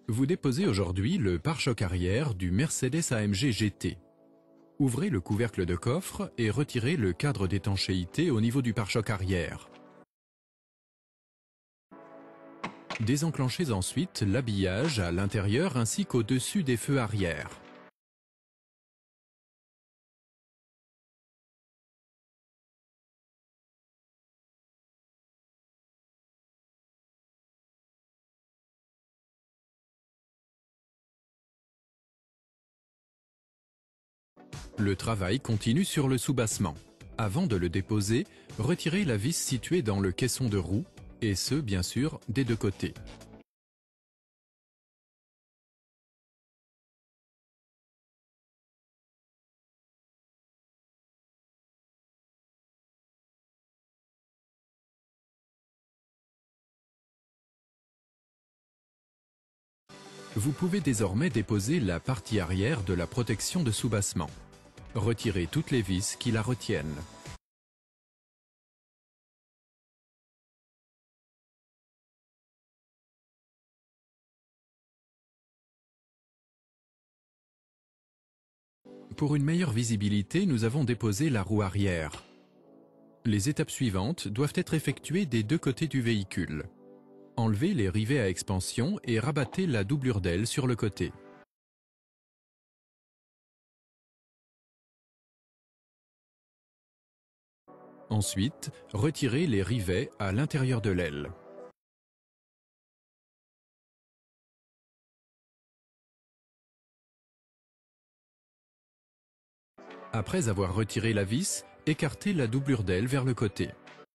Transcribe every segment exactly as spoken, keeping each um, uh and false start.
Vous déposez aujourd'hui le pare-choc arrière du Mercedes A M G G T. Ouvrez le couvercle de coffre et retirez le cadre d'étanchéité au niveau du pare-choc arrière. Désenclenchez ensuite l'habillage à l'intérieur ainsi qu'au-dessus des feux arrière. Le travail continue sur le soubassement. Avant de le déposer, retirez la vis située dans le caisson de roue, et ce, bien sûr, des deux côtés. Vous pouvez désormais déposer la partie arrière de la protection de soubassement. Retirez toutes les vis qui la retiennent. Pour une meilleure visibilité, nous avons déposé la roue arrière. Les étapes suivantes doivent être effectuées des deux côtés du véhicule. Enlevez les rivets à expansion et rabattez la doublure d'aile sur le côté. Ensuite, retirez les rivets à l'intérieur de l'aile. Après avoir retiré la vis, écartez la doublure d'aile vers le côté.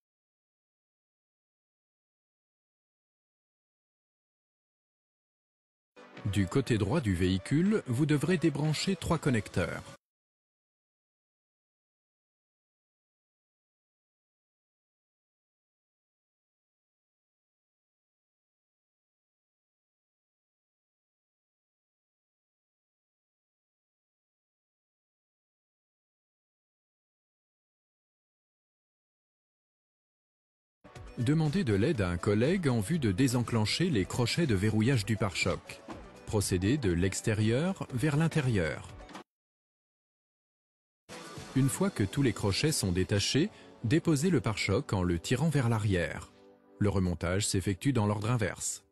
Du côté droit du véhicule, vous devrez débrancher trois connecteurs. Demandez de l'aide à un collègue en vue de désenclencher les crochets de verrouillage du pare-choc. Procédez de l'extérieur vers l'intérieur. Une fois que tous les crochets sont détachés, déposez le pare-choc en le tirant vers l'arrière. Le remontage s'effectue dans l'ordre inverse.